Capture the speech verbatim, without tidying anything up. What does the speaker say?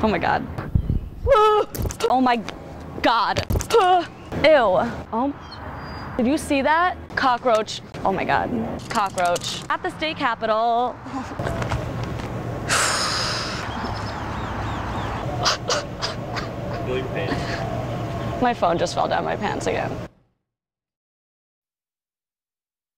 Oh my God. Oh my God. Ew. Oh, did you see that? Cockroach. Oh my God. Cockroach. At the state capitol. My phone just fell down my pants again.